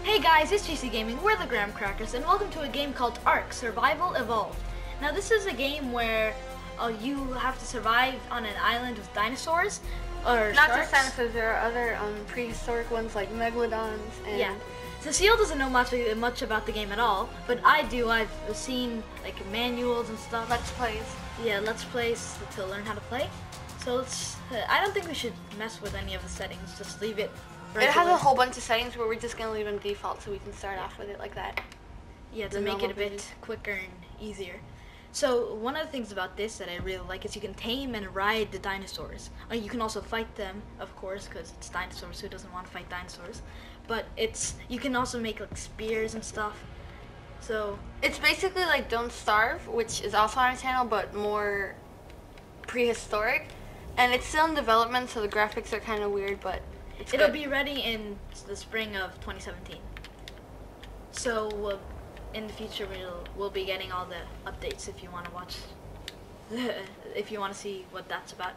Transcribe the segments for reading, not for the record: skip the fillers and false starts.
Hey guys, it's GC Gaming, we're the Graham Crackers, and welcome to a game called Ark Survival Evolved. Now this is a game where you have to survive on an island with dinosaurs, or Not sharks. just dinosaurs, there are other prehistoric ones like megalodons and... Yeah. Cecille doesn't know much about the game at all, but I do. I've seen like manuals and stuff. Let's Plays. Yeah, Let's Plays to learn how to play. So let's, I don't think we should mess with any of the settings, just leave it. It has a whole bunch of settings where we're just going to leave them default so we can start off with it like that. Yeah, to make it a bit quicker and easier. So one of the things about this that I really like is you can tame and ride the dinosaurs. You can also fight them, of course, because it's dinosaurs. Who doesn't want to fight dinosaurs? But you can also make like spears and stuff. So it's basically like Don't Starve, which is also on our channel, but more prehistoric. And it's still in development, so the graphics are kind of weird, but it'll be ready in the spring of 2017. So in the future we'll be getting all the updates if you want to watch, if you want to see what that's about.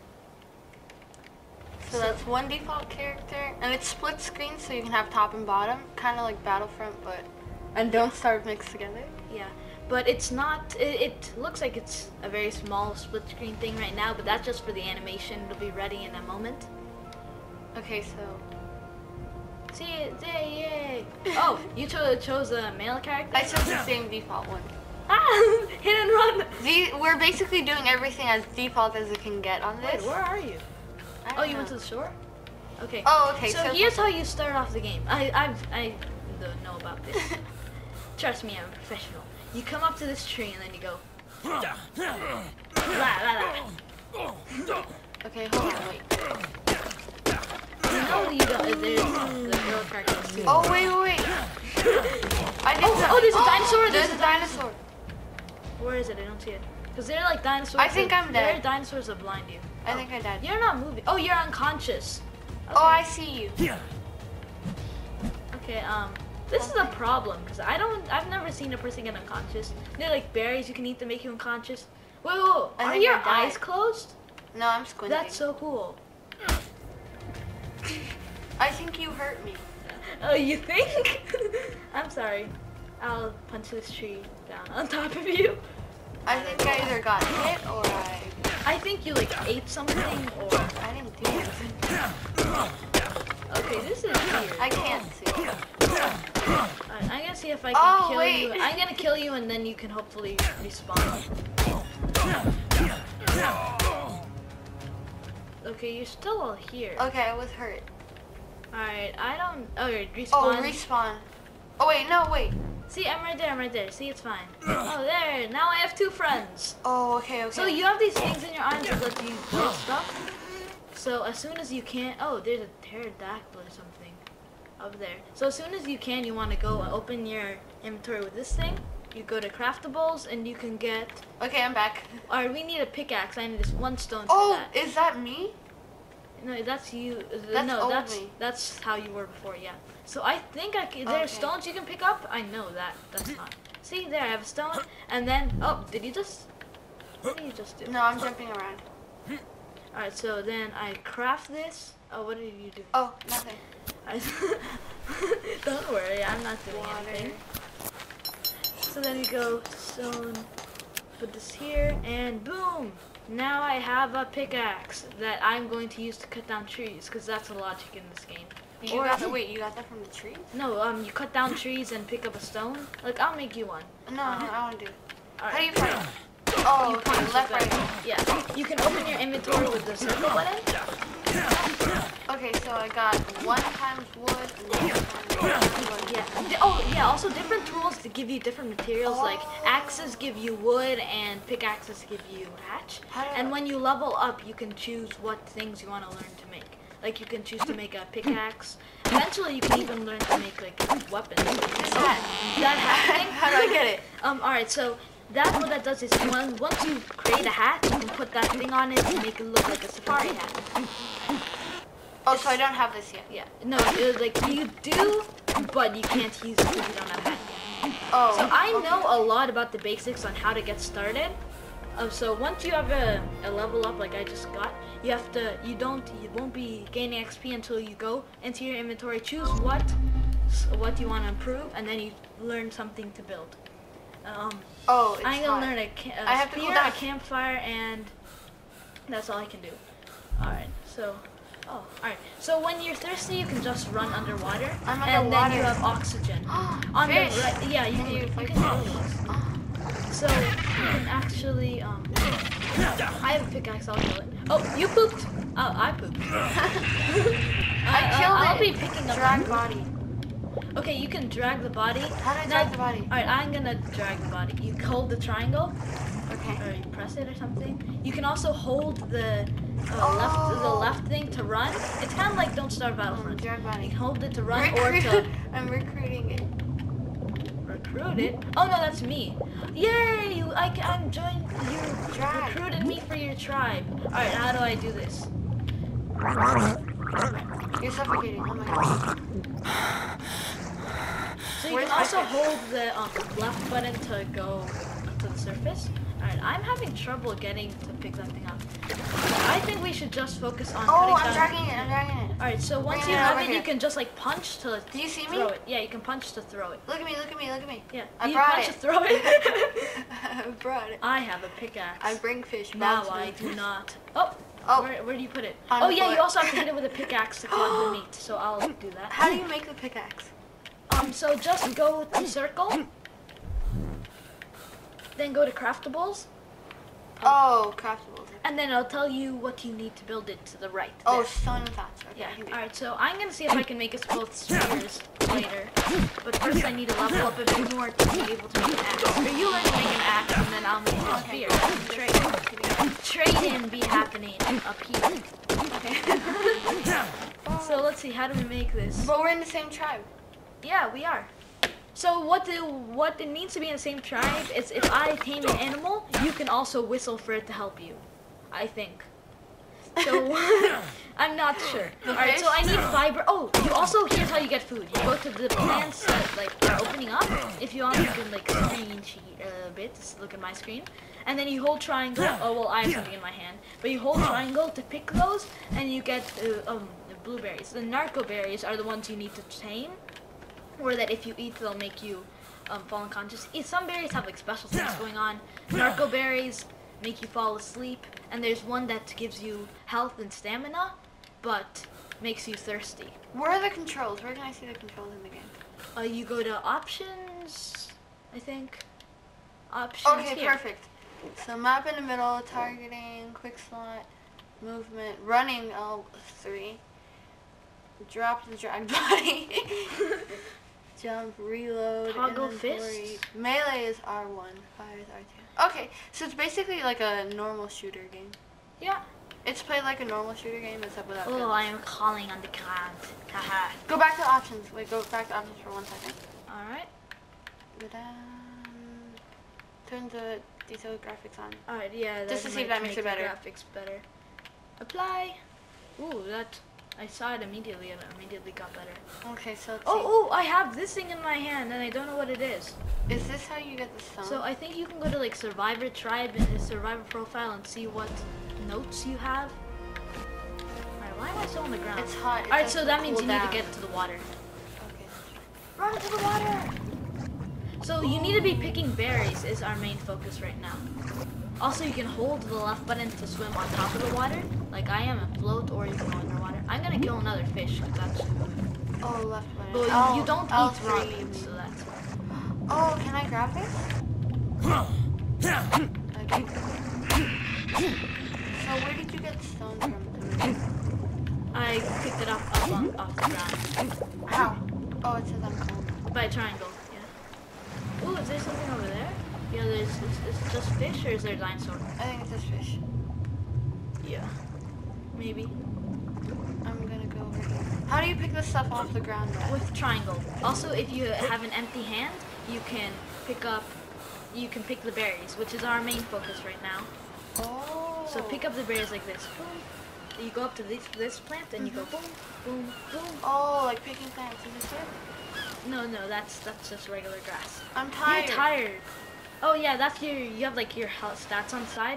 So that's one default character, and it's split screen, so you can have top and bottom, kind of like Battlefront, and Don't Starve mixed together. Yeah, but it's not. It looks like it's a very small split screen thing right now, but that's just for the animation. It'll be ready in a moment. Okay, so. See it, yay! Oh, you chose a male character? I chose the same default one. Ah! Hit and run! We're basically doing everything as default as it can get on this. Wait, where are you? Oh, you went to the shore? Okay. Oh, okay. So here's how you start off the game. I don't know about this. Trust me, I'm a professional. You come up to this tree and then you go. Okay, hold on, wait. No, you don't. There's the girl characters too. Oh, wait. I did there's a dinosaur. There's a dinosaur. Where is it? I don't see it. Because they're like dinosaurs. I think I'm dead. They're dinosaurs that blind you. I think I died. You're not moving. Oh, you're unconscious. Okay. Oh, I see you. Okay, this is a problem because I've never seen a person get unconscious. They're like berries, you can eat to make you unconscious. Whoa, are your eyes closed? No, I'm squinting. That's so cool. I think you hurt me. Oh, you think? I'm sorry. I'll punch this tree down on top of you. I think I either got hit or I think you like ate something or I didn't do anything. Okay, this is weird. I can't see. Alright, I'm gonna see if I can kill you. I'm gonna kill you and then you can hopefully respawn. Okay, you're still all here. Okay, I was hurt. Alright, I don't... Oh, respawn. Oh, respawn. Oh, wait, no, wait. See, I'm right there. See, it's fine. Oh, there. Now I have 2 friends. Oh, okay. So you have these things in your arms that let you get stuff. So as soon as you can... Oh, there's a pterodactyl or something up there. So as soon as you can, you want to go open your inventory with this thing. You go to craftables and you can get... Okay, I'm back. Alright, we need a pickaxe. I need this 1 stone for that. Oh, is that me? No, that's you. That's that's how you were before, yeah. So I think there are stones you can pick up. I know that. That's not. See, there I have a stone. And then, oh, did you just? What did you just do? No, I'm jumping around. Alright, so then I craft this. Oh, what did you do? Oh, nothing. Don't worry, I'm not doing anything. So then you go stone, put this here, and boom! Now I have a pickaxe that I'm going to use to cut down trees, because that's the logic in this game. Wait, you got that from the tree? No, you cut down trees and pick up a stone. Like, I'll make you one. No, I want to do it. Right. How do you fight? Oh, okay, left, right. Yeah, you can open your inventory with the circle button. Okay, so I got 1 times wood and 1 times wood. Yeah. Oh, yeah, also different tools to give you different materials. Like, axes give you wood and pickaxes give you hatch. And when you level up, you can choose what things you want to learn to make. Like, you can choose to make a pickaxe. Eventually, you can even learn to make, like, weapons. Is that happening? How do I get it? Alright, so what that does is once you create a hat, you can put that thing on it and make it look like a safari hat. Oh, so I don't have this yet? Yeah. No, like, you do, but you can't use it because you don't have a hat yet. Oh. So I know a lot about the basics on how to get started. So once you have a level up like I just got, you won't be gaining XP until you go into your inventory, choose what what you want to improve, and then you learn something to build. Oh, it's I'm gonna hot. learn a I have to spear, cool down. a campfire, and that's all I can do. Alright, so... Oh, alright. So when you're thirsty, you can just run underwater, I'm and then underwater. you have oxygen. On Fish. the right, yeah, you can fight kill fish? those. So you can actually, I have a pickaxe, I'll kill it. Oh, you pooped! Oh, I pooped. I killed I'll it. be picking up. Drag body. Okay, you can drag the body. How do I drag the body? Alright, I'm gonna drag the body. You hold the triangle, Okay. or you press it or something. You can also hold the left thing to run. It's kind of like Don't Starve Battlefront. Drag You body. can hold it to run or to I'm recruiting it. recruit it. Oh no, that's me. Yay! I'm joined. You Drag. recruited me for your tribe. Alright, how do I do this? You're suffocating. Oh my god. So you Where's can my also fish? hold the left button to go to the surface. Alright, I'm having trouble getting to pick something up. I think we should just focus on Oh, putting I'm down... dragging it. I'm dragging it. Alright, so once Bring you it have over it, here. you can just like punch to Do you see me? throw it. Yeah, you can punch to throw it. Look at me. Look at me. Look at me. Yeah, I you brought punch it. to throw it. I brought it. I have a pickaxe. I bring fish. Now Bob's I bring do fish. not. Oh, Oh. where do you put it? On Oh the yeah, floor. you also have to hit it with a pickaxe to collect the meat. So I'll do that. How do you make the pickaxe? So just go to circle, then go to craftables, Oh, craftables. and then I'll tell you what you need to build it to the right. Oh, there. stone and thatch. Okay, Yeah. I can do All it. right. So I'm gonna see if I can make us both spears later, but first I need to level up a bit more to be able to make an axe. Or you learn to make an axe, and then I'll make a spear. Trade in be happening up here. Okay. So let's see. How do we make this? But we're in the same tribe. Yeah, we are. So what it means to be in the same tribe is if I tame an animal, you can also whistle for it to help you. I think. So I'm not sure. Alright, so I need fiber. Oh, you also, here's how you get food. You go to the plants that like are opening up. If you want, you can like screen sheet a bit. Just look at my screen. And then you hold triangle. Oh well, I have something in my hand. But you hold triangle to pick those, and you get blueberries. The narco berries are the ones you need to tame, or that if you eat, they'll make you fall unconscious. Some berries have like special things going on. Narco berries make you fall asleep, and there's one that gives you health and stamina, but makes you thirsty. Where are the controls? Where can I see the controls in the game? You go to options, I think. Options. Okay, here. perfect. So map in the middle, targeting, quick slot, movement, running L3, drop the drag body, jump, reload, Toggle inventory. fists. Melee is R1, fire is R2. Okay, so it's basically like a normal shooter game. Yeah. It's played like a normal shooter game except without Oh, guns. I am calling on the ground. Haha. Go back to options. Wait, go back to options for 1 second. All right. Go down. Turn the detailed graphics on. All right. Yeah. Just to see if might that makes make it better. the graphics better. Apply. Ooh, that. I saw it immediately and it immediately got better. Okay, so let's Oh, I have this thing in my hand and I don't know what it is. see. Is this how you get the stone? So I think you can go to like Survivor Tribe and his Survivor profile and see what notes you have. Alright, why am I still on the ground? It's hot. It Alright, has so to that means cool you need down. to get to the water. Okay. Run to the water! So you need to be picking berries is our main focus right now. Also, you can hold the left button to swim on top of the water, like I am, and float, or you can go underwater. I'm gonna kill another fish, because that's good. Oh, left button. But Oh, you don't L3, eat raw you meat, mean. so that's why. Oh, can I grab it? Okay. So where did you get the stone from? I picked it up off the ground. How? Oh, it says I'm cold. By a triangle, yeah. Ooh, is there something over there? Yeah, is it just fish, or is there a dinosaur? I think it's just fish. Yeah. Maybe. I'm gonna go over here. How do you pick this stuff off the ground then? With triangle. Also, if you have an empty hand, you can pick the berries, which is our main focus right now. Oh. So pick up the berries like this. Boom. You go up to this plant and you go boom, boom, boom. Oh, like picking plants. Is this it? No, that's just regular grass. I'm tired. You're tired. Oh yeah, that's you have like your health stats on the side.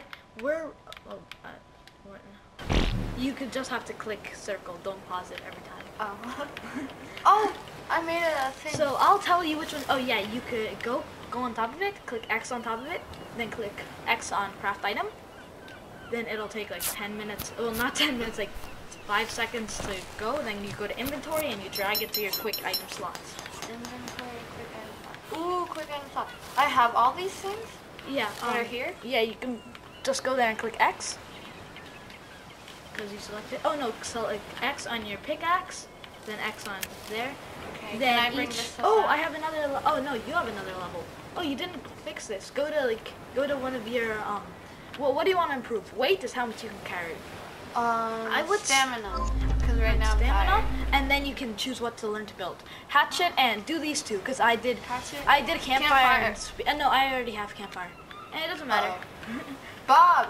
You could just have to click circle. Don't pause it every time. Oh. Oh, I made a thing. So I'll tell you which one. Oh yeah, you could go on top of it, click X on top of it, then click X on craft item. Then it'll take like 10 minutes. Well, not 10 minutes, like 5 seconds to go. Then you go to inventory and you drag it to your quick item slots. Inventory, quick item slot. Ooh, quick item slot. I have all these things. Yeah. That are here. Yeah, you can just go there and click X. Because you selected. Oh no, select X on your pickaxe, then X on there. Okay. Then Can I bring this stuff oh, out? I have another. Oh no, you have another level. Oh, you didn't fix this. Go to one of your Well, what do you want to improve? Weight is how much you can carry. I would stamina. Because right now I'm Stamina, tired. and then you can choose what to learn to build. Hatchet and do these two, because I did. Hatchet? I did campfire. Campfire. And no, I already have campfire, and it doesn't matter. Bob.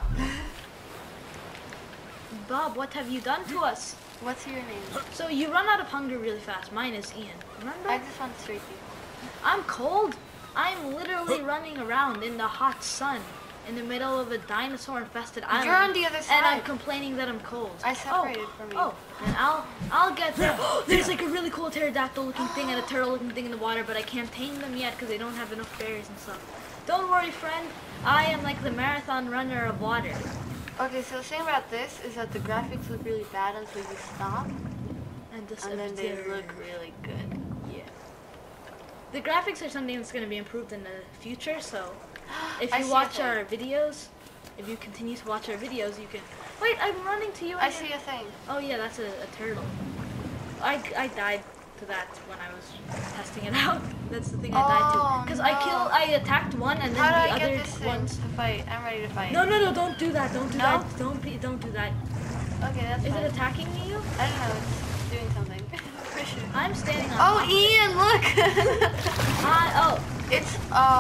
Bob, what have you done to us? What's your name? So you run out of hunger really fast. Mine is Ian. Remember? I just want straight people. I'm cold. I'm literally running around in the hot sun in the middle of a dinosaur-infested island. You're on the other side. And I'm complaining that I'm cold. I separated from you. Oh, and I'll get there. There's like a really cool pterodactyl-looking thing and a turtle-looking thing in the water, but I can't tame them yet because they don't have enough berries and stuff. Don't worry, friend. I am like the marathon runner of water. Okay, so the thing about this is that the graphics look really bad until you stop, And then they look really good. Yeah. The graphics are something that's going to be improved in the future, so if I you see watch a thing. our videos, if you continue to watch our videos, you can... Wait, I'm running to you. I see a thing. Oh yeah, that's a turtle. I died to that when I was testing it out. That's the thing I died to. Because I attacked one and then How do the I other get this thing ones... to fight? I'm ready to fight. No, don't do that. Don't do No? that. Don't do that. Okay, that's Is fine. it attacking you? I don't know, it's doing something. I'm standing on Oh, top. Ian, look! Oh, It's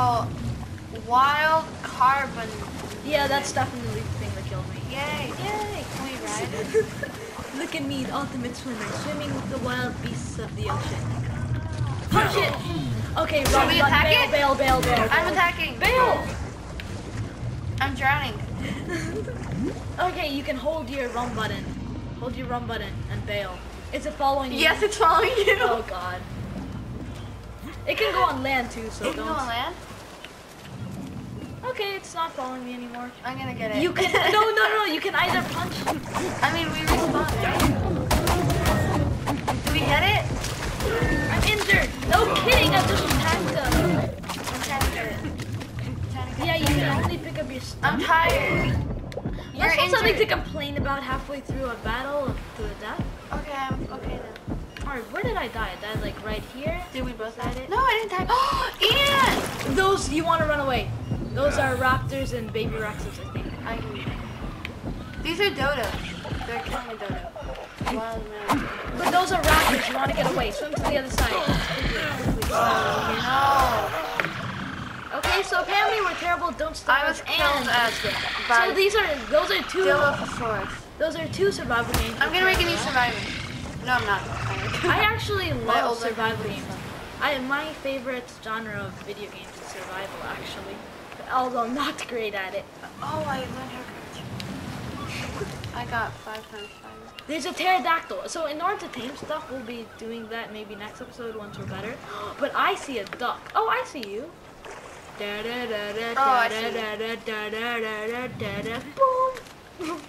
wild carbon. yeah, that's definitely the thing that killed me. Yay! Yay! Can we ride? Look at me, the ultimate swimmer, swimming with the wild beasts of the ocean. Punch it! Okay, Should run, we run, attack bail, it? bail, bail, bail. I'm attacking. Bail! I'm drowning. Okay, you can hold your run button. Hold your run button and bail. Is it following you? Yes, it's following you. Oh god. It can go on land too, so It can don't. go on land? Okay, it's not following me anymore. I'm gonna get it. You can no, you can either punch. I mean, we respawned, right? Do we get it? I'm injured. No kidding, I just attacked them. I'm trying to get it. Yeah, you can only pick up your stuff. I'm tired. You're That's not something to injured. complain about halfway through a battle to the death. Okay, I'm okay now. Alright, where did I die? I died like right here. Did we both Is that die? it? No, I didn't die. Ian! Those, you want to run away. Those are raptors and baby rexes, I think. These are dodos. They're killing a dodo. Wild man. But those are raptors. You want to get away. Swim to the other side. Quickly. No. Okay, so apparently we're terrible. Don't stop I was us killed and... by So those are two. Dilophosaurus. Those are two survival games. I'm gonna make a new survivor. No, I'm not. I actually My love older survival cousin. games. My favorite genre of video games is survival, actually. Although not great at it. Oh, I learned how to I got 5 times 5. There's a pterodactyl. So in order to tame stuff, we'll be doing that maybe next episode once we're better. But I see a duck. Oh, I see you. I see. Boom.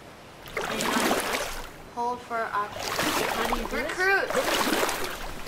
Hold for option. How do you do this? Recruit.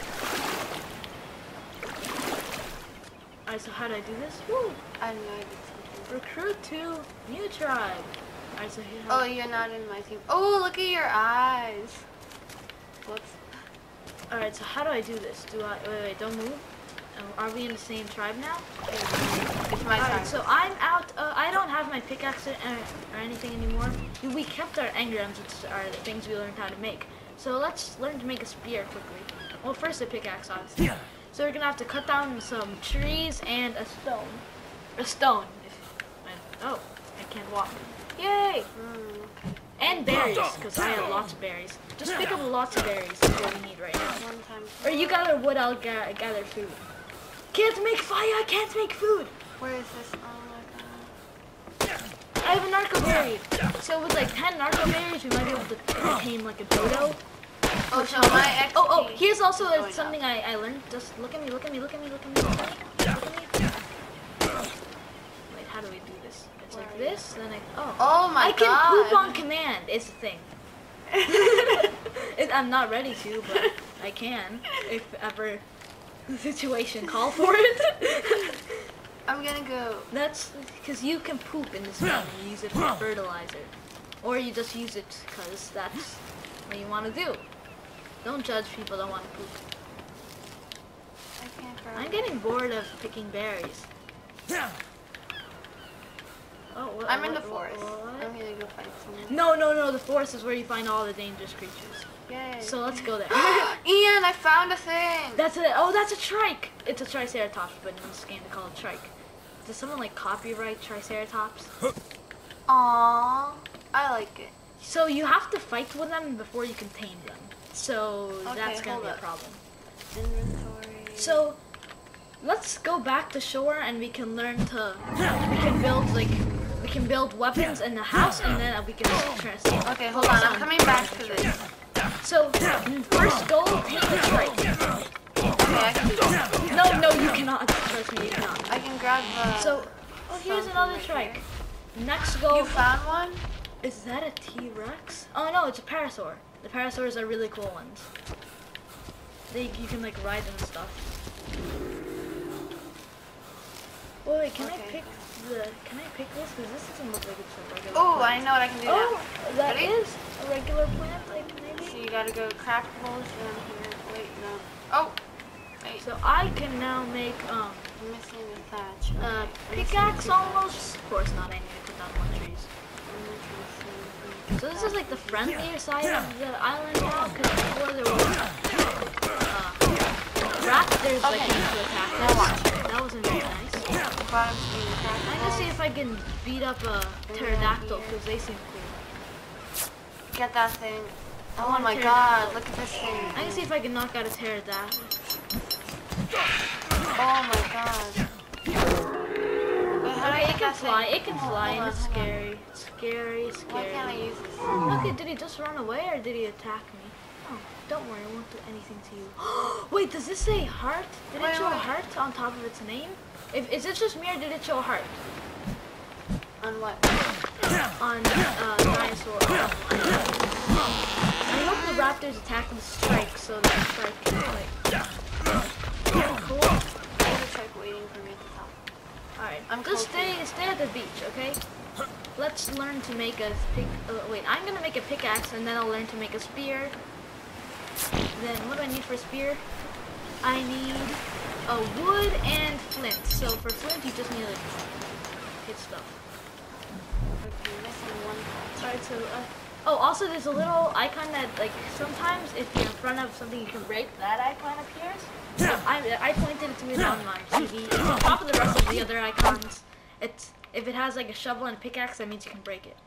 Alright, so how do I do this? Woo. I know I did something. Recruit to new tribe. Alright, so here. Oh, you're not in my team. Oh, look at your eyes. Whoops. Alright, so how do I do this? Do I wait, don't move? Are we in the same tribe now? It's my time. Alright, so I'm out. I don't have my pickaxe or anything anymore. We kept our engrams, which are the things we learned how to make. So let's learn to make a spear quickly. Well, first a pickaxe, obviously. So we're gonna have to cut down some trees and a stone. A stone. Oh, I can't walk. Yay! And berries, because I have lots of berries. Just pick up lots of berries. That's what we need right now. One time. Or you gather wood, I'll gather food. Can't make fire, I can't make food. Where is this? Oh my god. I have a narco berry. So with like 10 narco berries, we might be able to tame like a dodo. Oh, so my XP. Oh, here's also something up. I learned. Just look at me, look at me, look at me, look at me, look at me, look at me. Wait, how do we do this? It's Where like are this, then Oh my I can god. poop on command, is the thing. I'm not ready to, but I can, if ever the situation call for it. I'm gonna go. That's because you can poop in this game and you use it for fertilizer. Or you just use it because that's what you want to do. Don't judge people that want to poop. I can't grab I'm it. getting bored of picking berries. Oh, what, I'm in what- the forest. what? I'm gonna go fight someone. No, the forest is where you find all the dangerous creatures. Yay. So let's go there. Ian, I found a thing. That's it. Oh, that's a trike. It's a triceratops, but in this game they call it trike. Does someone like copyright triceratops? Aww, I like it. So you have to fight with them before you can tame them. So that's gonna hold be a up. problem. Inventory. So let's go back to shore and we can learn to. We can build we can build weapons in the house and then we can transform. Okay, hold on. I'm coming back to this. So first go take the trike. Okay, I can do that. No, you cannot. Trust me, you cannot. I can grab the. So here's something another right trike. here. Next go. You found one? Is that a T-Rex? Oh no, it's a parasaur. The parasaurs are really cool ones. You can like ride them and stuff. Oh wait, can I pick this? Because this doesn't look like it's a regular Oh, plant. I know what I can do now. Oh, that Ready? is a regular plant, like maybe. So you gotta go craft holes down here. Wait, no. Oh, wait. So I can now make I'm missing the thatch. pickaxe almost. Of course not. I need to put down more trees. So this is like the friendlier side of the island now, because before there was raptors that came to attack us. That wasn't very nice. I'm gonna see if I can beat up a pterodactyl, because they seem cool. Get that thing. I Oh want a my pterodactyl. god, look at this thing. I'm gonna see if I can knock out a pterodactyl. Oh my god. Wait, how do I Okay, get it can that fly, thing? it can fly, and it's scary. It's scary, Why scary. can't I use this? Okay, did he just run away or did he attack me? Oh, don't worry, I won't do anything to you. Wait, does this say heart? Did it show a heart on top of its name? Is it just me or did it show a heart? On what? On dinosaur. I hope the raptors attack and strike so that strike can like. Cool. There's a truck waiting for me at the top. Alright, I'm just cold stay at the beach, okay? Let's learn to make a wait, I'm gonna make a pickaxe and then I'll learn to make a spear. Then what do I need for a spear? I need a wood and flint. So for flint you just need like hit stuff. Okay, missing one. Alright, so oh, also there's a little icon that like sometimes if you're in front of something you can break, that icon appears. I pointed it to me on my TV. It's on top of the rest of the other icons. It's if it has like a shovel and a pickaxe, that means you can break it.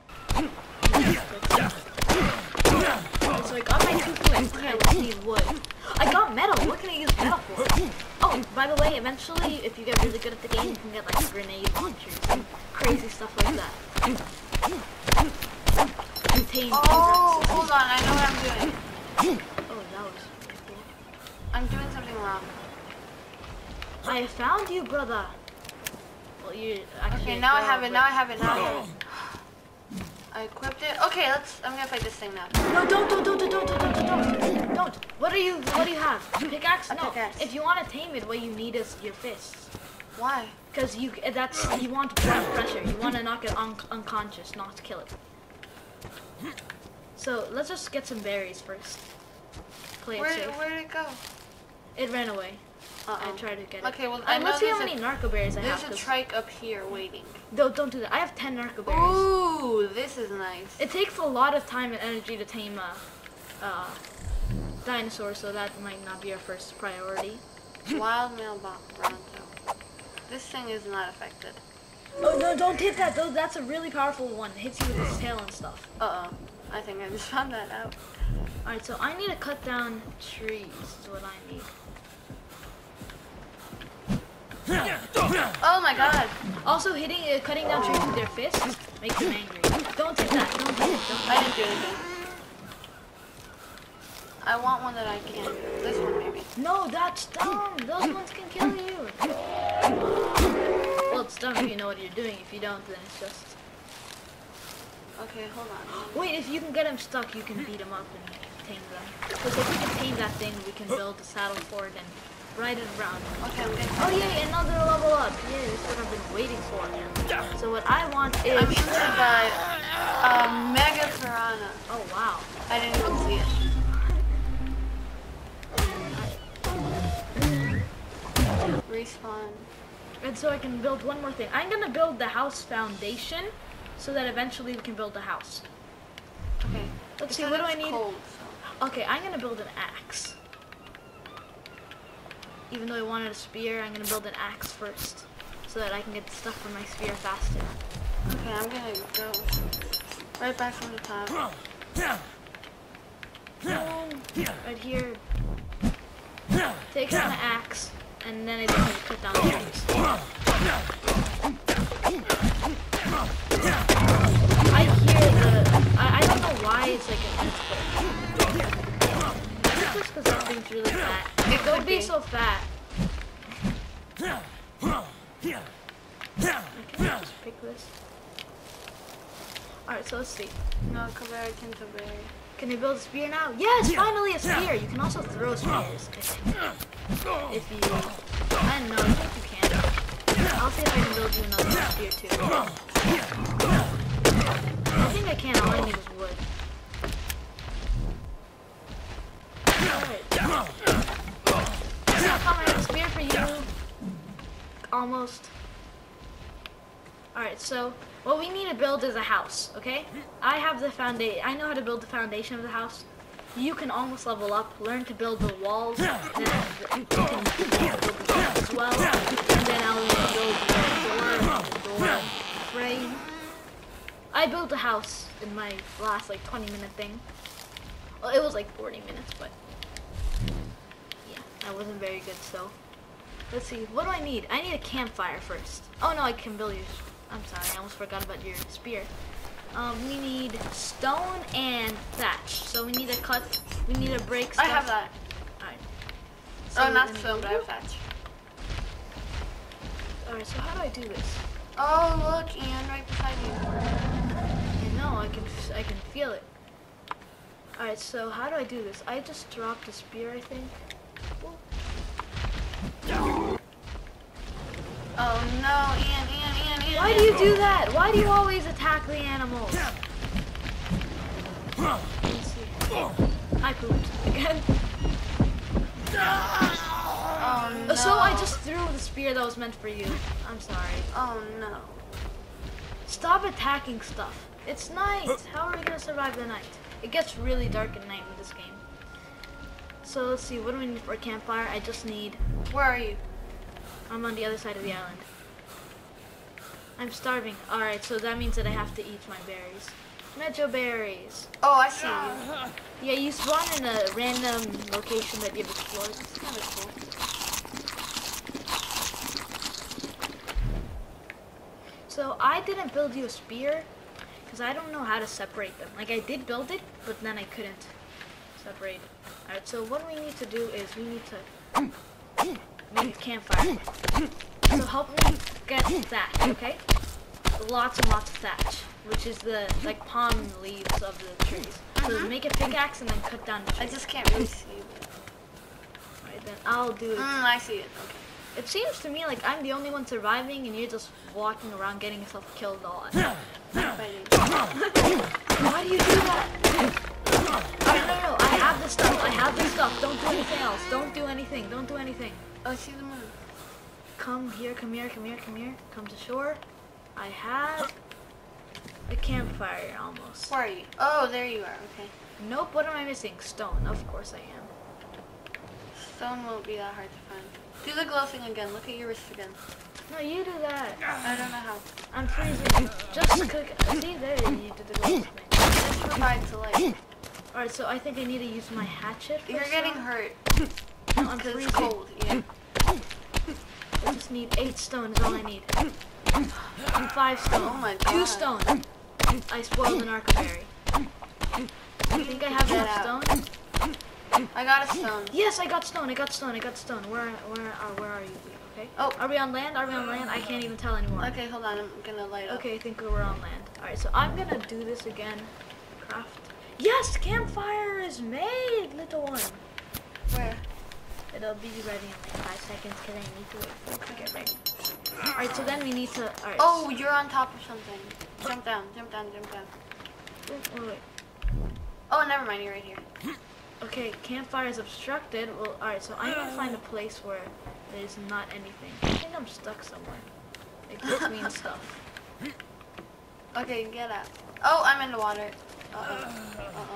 So I got my 2 flint. I just need wood. I got metal. What can I use metal for? Oh, by the way, eventually, if you get really good at the game, you can get like grenade launchers and crazy stuff like that. Contain Oh, hold on. I know what I'm doing. Oh, that was pretty cool. I'm doing something wrong. I found you, brother. Well, you actually. Okay, now I have it. Now I have it. Now I have it. I equipped it. Okay, I'm gonna fight this thing now. No, don't. What do you have? Pickaxe? A No. pickaxe. If you want to tame it, what you need is your fists. Why? Because you want blood pressure. You want to knock it unconscious, not to kill it. So let's just get some berries first. Play it safe. Where did it go? It ran away. I tried to get it. Okay, well, I know let's see how there's many narco berries I have. There's a trike up here waiting. Don't do that. I have 10 narco berries. Ooh, this is nice. It takes a lot of time and energy to tame a dinosaur, so that might not be our first priority. Wild male bronto. This thing is not affected. Oh no, don't hit that. That's a really powerful one. It hits you with its tail and stuff. Uh-oh. I think I just found that out. Alright, so I need to cut down trees is what I need. Oh my god. Also, cutting down trees with their fists makes them angry. Don't hit that. Don't hit it. I didn't do anything. I want one that I can. This one maybe. No, that's dumb. Those ones can kill you. Well, it's dumb if you know what you're doing. If you don't, then it's just... Okay, hold on. Wait, if you can get him stuck, you can beat him up and tame them. Because if we can tame that thing, we can build a saddle for it and ride it around. Okay, I'm getting... Oh yay, another level up. Yay, this is what I've been waiting for. So what I want is... I'm into the Mega Piranha. Oh wow. I didn't even see it. Respawn. And so I can build one more thing. I'm gonna build the house foundation so that eventually we can build a house. Okay. Let's see, what do I need? Cold, so. Okay, I'm gonna build an axe. Even though I wanted a spear, I'm gonna build an axe first so that I can get stuff from my spear faster. Okay, I'm gonna go right back from the top. Right here. Take out my axe, and then I just need to cut down the trees. I hear I don't know why it's like an earthquake. It's just because that thing's really fat. It don't be so fat. Okay, just pick this. Alright, so let's see. No, Cabrera Canterbury. Can I build a spear now? Yes, finally a spear! You can also throw spears, I think. If you... I don't know, I think you can. I'll see if I can build you another spear too. I think I can, all I need is wood. Alright. I have a spear for you. Almost. Alright, so what we need to build is a house, okay? I have the foundation. I know how to build the foundation of the house. You can almost level up, learn to build the walls, then you can build the walls as well, and then I'll build the door frame. I built a house in my last like 20-minute thing. Well, it was like 40 minutes, but yeah, I wasn't very good, so. Let's see, what do I need? I need a campfire first. Oh no, I can build your... I'm sorry, I almost forgot about your spear. We need stone and thatch. So we need to break stuff. I have that. Alright. So oh, not stone, but I have thatch. Alright, so how do I do this? Oh, look, Ian, right beside you. Yeah, no, I can feel it. Alright, so how do I do this? I just dropped a spear, I think. Oh no, Ian. Why do you do that? Why do you always attack the animals? Let's see. I pooped again. Oh no. So I just threw the spear that was meant for you. I'm sorry. Oh no. Stop attacking stuff. It's night. How are we gonna survive the night? It gets really dark at night in this game. So let's see, what do we need for a campfire? I just need... Where are you? I'm on the other side of the island. I'm starving. Alright, so that means that I have to eat my berries. Metro berries. Oh, I see you. Yeah, you spawn in a random location that you've explored. It's kind of cool. So I didn't build you a spear because I don't know how to separate them. Like I did build it, but then I couldn't separate it. Alright, so what we need to do is we need to make a campfire. So help me get thatch, okay? Lots and lots of thatch, which is the like palm leaves of the trees. So make a pickaxe and then cut down the trees. I just can't really see it. Alright, then I'll do it. I see it. Okay. It seems to me like I'm the only one surviving and you're just walking around getting yourself killed a lot. Why do you do that? No, I have the stuff. Don't do anything else. Don't do anything. Oh, I see the moon. Come here. Come to shore. I have a campfire almost. Where are you? Oh, there you are. Okay. Nope, what am I missing? Stone. Of course I am. Stone won't be that hard to find. Do the glow thing again. Look at your wrist again. No, you do that. I don't know how. I'm freezing. Just cook. See, there you did the glow thing. This provides the light. Alright, so I think I need to use my hatchet. You're getting hurt. No, I'm Because freezing. it's cold. Yeah. I just need 8 stone is all I need. And 5 stone. Oh my god. 2 stone. I spoiled an archberry. I think I have enough stone. I got a stone. Yes, I got stone. I got stone. I got stone. Where are you? Okay. Oh. Are we on land? Are we on land? I can't even tell anymore. Okay, hold on. I'm gonna light up. Okay, I think we're on land. Alright, so I'm gonna do this again. Craft. Yes, campfire is made, little one. Where? It'll be ready in like 5 seconds because I need to wait for it to get ready. Alright, so then we need to. Alright. Oh, you're on top of something. Jump down, jump down, jump down. Wait. Oh, never mind. You're right here. Okay, campfire is obstructed. Well, alright, so I'm gonna find a place where there's not anything. I think I'm stuck somewhere. Like between stuff. Okay, get out. Oh, I'm in the water. Uh-oh.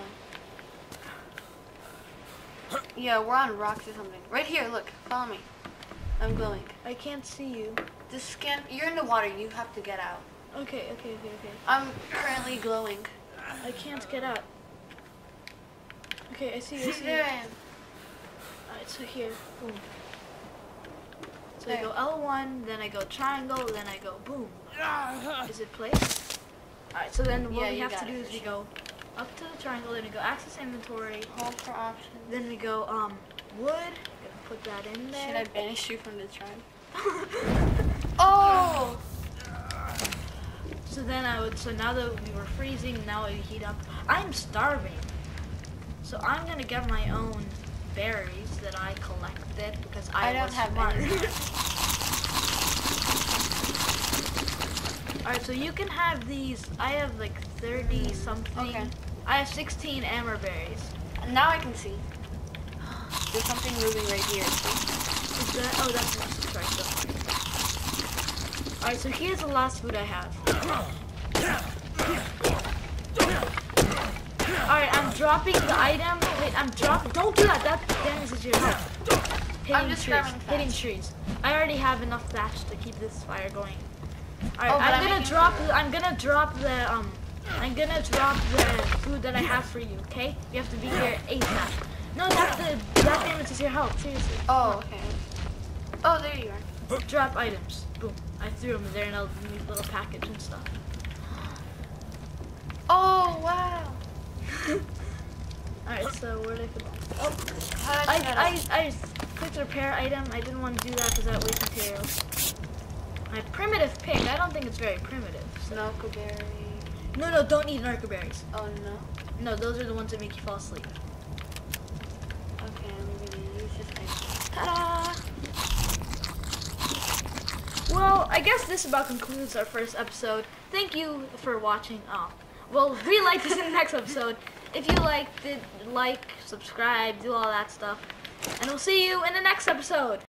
Yeah, we're on rocks or something. Right here, look. Follow me. I'm glowing. I can't see you. Just scan. You're in the water. You have to get out. Okay. I'm currently glowing. I can't get out. Okay, I see you. There I am. Alright, so here. Boom. So There. I go L1, then I go triangle, then I go boom. Is it placed? Alright, so then what we have to do is we go up to the triangle, then we go access inventory. Hold for options. Then we go wood. Gonna put that in there. Should I banish you from the tribe? Oh! So then so now that we were freezing, now we heat up. I'm starving. So I'm gonna get my own berries that I collected because I don't was have smart. any. Alright, so you can have these. I have like 30 something. Okay. I have 16 amber berries. Now I can see. There's something moving right here. Is that? Oh, that's not Alright, so here's the last food I have. Alright, I'm dropping the item. Wait, don't do that. That damages your health. I'm just grabbing Hitting thatch. trees. I already have enough thatch to keep this fire going. Alright, Oh, but I'm gonna drop the food that I have for you, okay? You have to be here ASAP. No, that damages your health, seriously. Oh, okay. Oh, there you are. Drop items. Boom. I threw them there in a neat little package and stuff. Oh, wow. Alright, so where did I put them? How did I clicked repair item. I didn't want to do that because that wastes materials. My primitive pick. I don't think it's very primitive. So. Snowberry. No, don't eat narcoberries. Oh, no? No, those are the ones that make you fall asleep. Okay, I'm gonna use this item. Ta-da! Well, I guess this about concludes our first episode. Thank you for watching. Well, re-like this in the next episode. If you liked it, like, subscribe, do all that stuff. And we'll see you in the next episode.